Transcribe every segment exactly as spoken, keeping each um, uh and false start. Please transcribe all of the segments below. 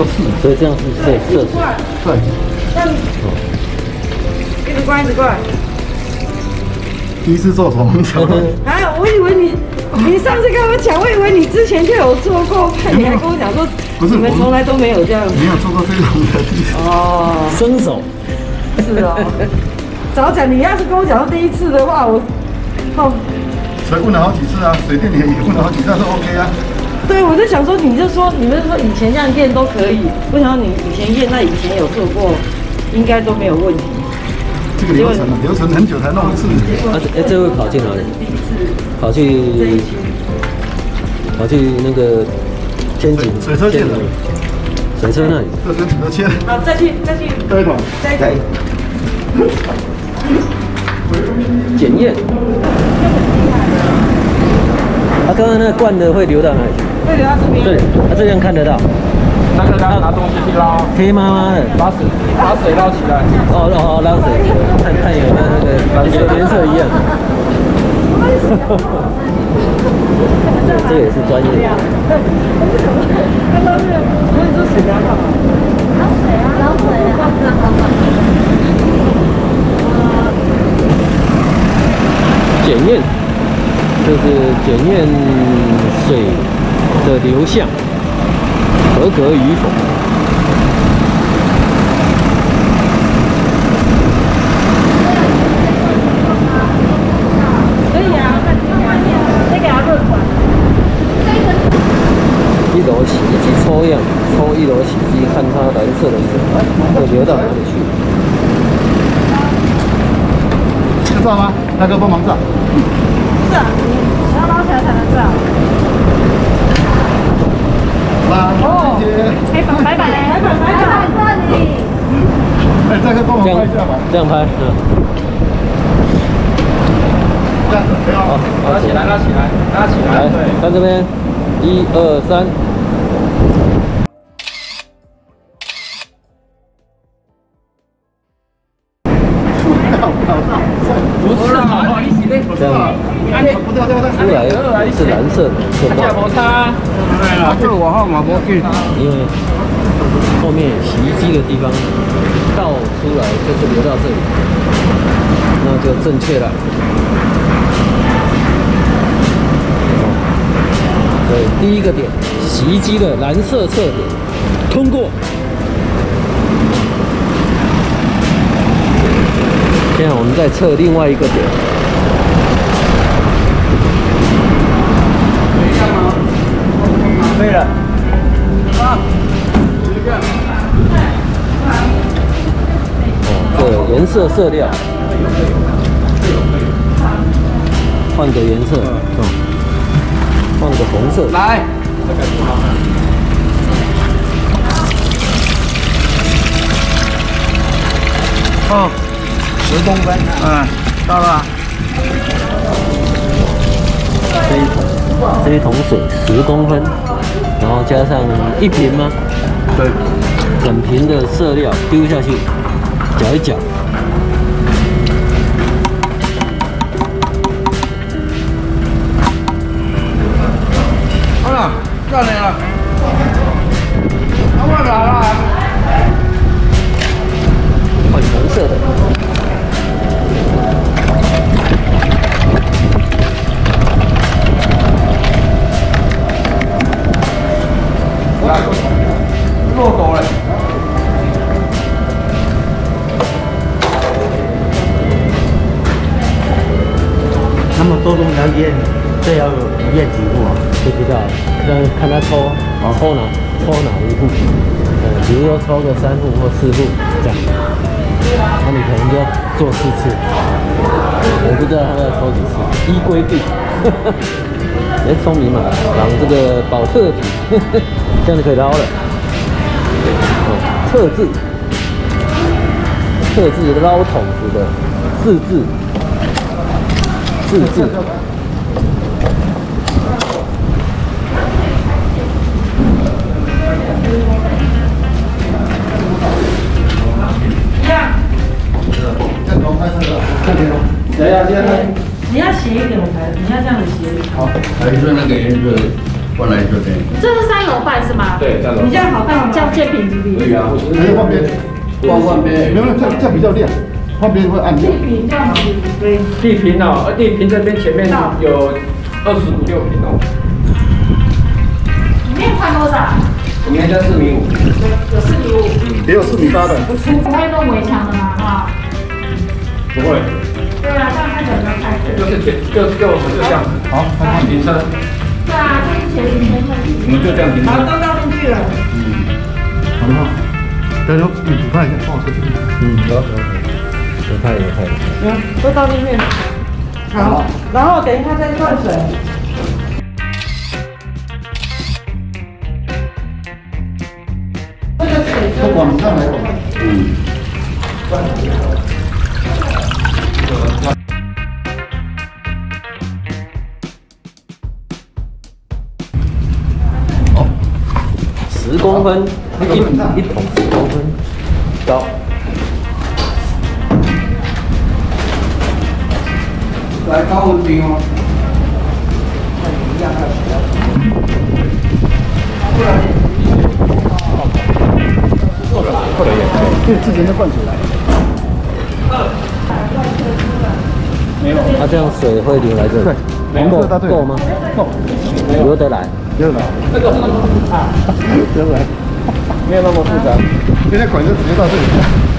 都是， 所以这样是射射死。 对。 这样。哦。一直关，一直关。 第一次做手工桥。 啊，我以为你，你上次跟我讲，我以为你之前就有做过，怕你还跟我讲说，不是，你们从来都没有这样。 没有做过这种的。 哦。 生手。 是哦。早讲，你要是跟我讲到第一次的话，我，哦。 所以问了好几次啊，水电也也问了好几次，说 OK 啊。 对，我就想说，你就说，你们说以前这样验都可以，我想你以前验，那以前有做过，应该都没有问题。 这个流程流程很久才弄一次。 啊，哎，这会跑去哪里？跑去跑去那个天井水车线的水车那里。 这水车线。 好，再去再去。 再一桶。 再一桶。 检验。啊，刚刚那个灌的会流到哪里去？ 会流到这边。 对，啊，这样看得到。 那个要拿东西去捞， 黑妈妈的， 把水把水捞起来。 哦哦，捞水，看看有没有那个颜颜色一样。这个也是专业的。 看到这个，我跟你说水要干嘛？捞水啊，捞水啊。 检验，就是检验水的流向合格与否。 可以啊，那个要润管。 一楼洗衣机抽样，抽一楼洗衣机，看它蓝色的水会流到哪里去。 知道吗？大哥帮忙照。 是啊，你要捞起来才能照。 拉哦， 白板白板白板白板这里。 哎，大哥帮忙拍一下吧。 这样拍，嗯。 这样子，好， 拉起来，拉起来，拉起来。 来，看这边，一二三。这样出来是蓝色的，是价摩擦，啊，这我号码不给， 因为后面洗衣机的地方倒出来就是流到这里，那就正确了。所以第一个点，洗衣机的蓝色侧点通过。现在我们再测另外一个点。对了。啊。哦，这颜色色料，换个颜色，哦，换个红色。 来。哦，十公分。嗯，到了。 这一桶，这一桶水十公分。然后加上一瓶吗？ 对， 整瓶的色料丢下去，搅一搅。 好了，下来了，他外来了， 换红色的。 漏斗嘞。 那么多种要验，这要验几户啊？ 不知道，看看他抽，抽哪抽哪一户，呃，比如说抽个三户或四户这样，那你可能就要做四次，我不知道他要抽几次，依规定。哎，聪明嘛，绑这个保特瓶，这样就可以捞了。哦，特制，特制捞桶子的自制，自制。 谁呀？现在你要斜一点，我才你要这样子斜。 好，还是那个颜色。 本来就这样。 这是三楼半是吗？ 对，三楼。 你这样好看，这样建平几比？ 可以啊， 还有换边， 换换边， 没有，这样这样比较亮，换边会暗掉。 地平这样好对。 地平哦，呃，地平这边前面有二十五六平哦。 里面宽多少？ 我们家四米五。 有四米五。 也有四米八的。 不会弄围墙的吗？哈。 不会。 对啊，这样看起来比较开阔。 就是前，就就我们就这样子。好，看看停车。 对啊，就是前停车上去。 我们就这样停车。 好，都倒进去了。 嗯，很好。等等，你补看一下，帮我出去。 嗯，有有有看有看。 嗯，都倒进去。好，然后等一下再灌水。这个水就往上来。嗯。 十公分，一一桶十公分高。 来高温冰哦。过来也可以， 对，之前就灌水来。 没有。 那这样水会流来这里？ 对， 够大队够吗？ 够， 流得来。 流得来。 这个啊， 流得来， 没有那么复杂。 现在管就直接到这里。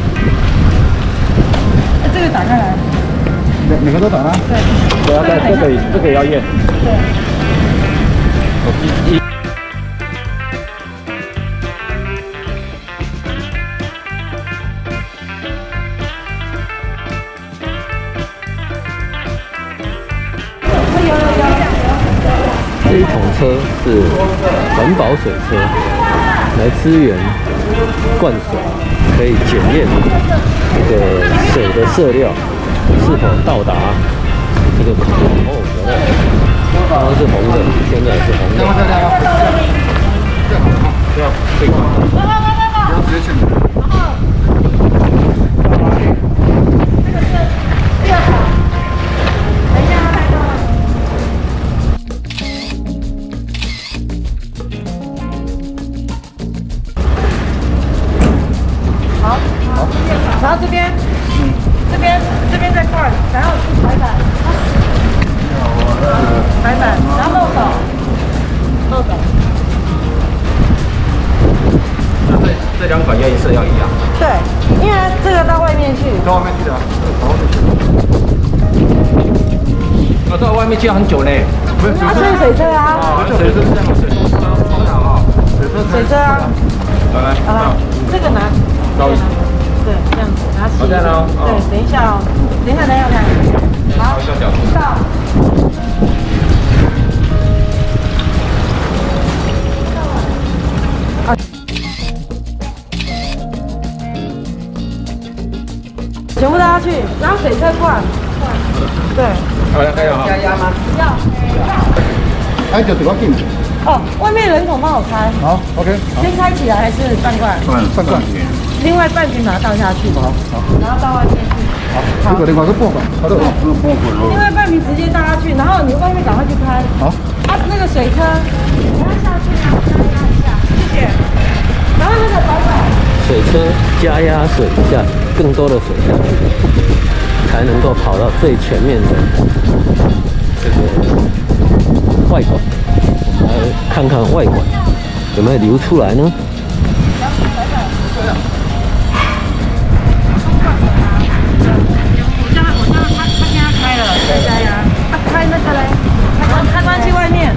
这个打开来。 每每个都打啊？ 对。 对啊，这个这个也要验。 对。 我一。 这一桶车是环保水车，来支援灌水，可以检验这个水的色料是否到达这个口。哦，有了，刚刚是红的，现在是红的。 这样可以灌。 然后直接去。 然后这边，这边这边再灌，然后排板，排板，然后漏斗，漏斗。 那这这两款颜色要一样。 对，因为这个到外面去。 到外面去的，到外面去。 我到外面去要很久呢。 不是， 啊，这是水车啊。 啊，水车是这样，水车冲了啊。 水车水车啊。 来来， 好了，这个拿。 稍微。 对，这样子拿起。 好，这样哦。 对，等一下哦，等一下，等一下，等一下。好， 小角度。 到。全部拉下去，然后水车灌。对。 好，要开了哈。加压吗？ 要。 开就对我进。 哦，外面人孔帮我开。 好 ，OK。 先开起来还是半罐？ 嗯，半罐。 另外半瓶把它倒下去。 好，好。 然后倒外面去。 好，这个另外是半罐，好的，是半罐喽。 另外半瓶直接倒下去，然后你外面赶快去开。 好。 啊，那个水车，你要下去啊，加压一下，谢谢。然后那个白板。 水车加压水下更多的水下去，才能够跑到最前面的这个外管。我们来看看外管有没有流出来呢？ 我叫他，我叫他，他现在开了，再加压。啊，开那个嘞，开关开关器外面。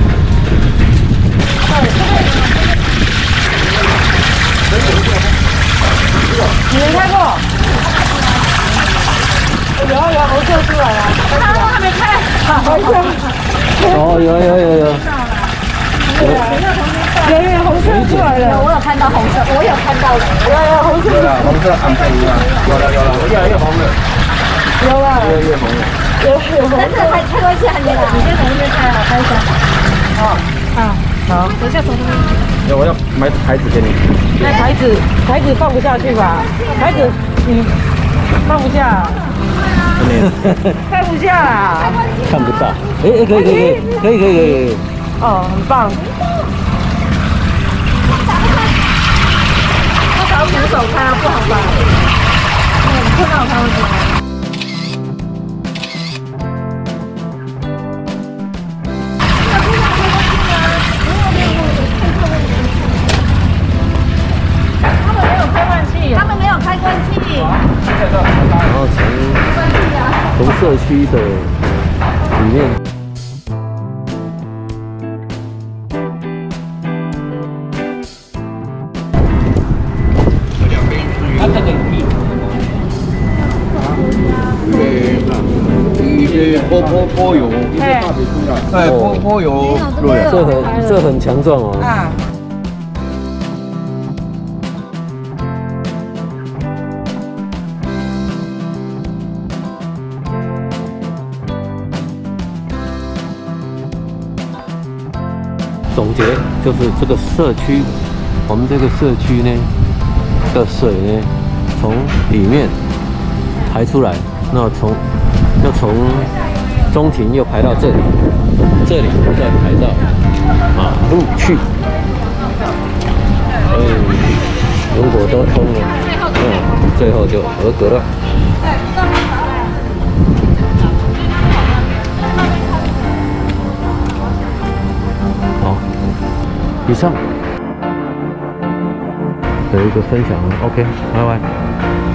对，这个。你没开过？有啊有啊，红色出来了。他都还没开。红色。 哦，有有有有。 有有红色出来了。 我有看到红色，我有看到的。 有有红色。 有了，红色暗黑啊，有了有了，越来越红了， 有了。 越来越红了。 有有红色。 开开关器还没来，你先从那边开啊，开一下。 啊啊好，等一下从这边。 对，我要买牌子给你。 那牌子牌子放不下去吧？牌子你放不下。放不下啊。 看不到。哎哎，可以可以可以可以可以可以。 哦，很棒。那找徒手开不好吧？嗯，碰到他们怎么？ 他们没有开关器。 然后从从社区的里面。 坡坡坡油，哎，坡坡油，对， 这很这很强壮哦。 啊。 总结就是这个社区，我们这个社区呢的水呢，从里面排出来，那从要从中庭又排到这里，这里再排到马路去。所以如果都通了，嗯，最后就合格了。好，以上有一个分享 ，OK， 拜拜。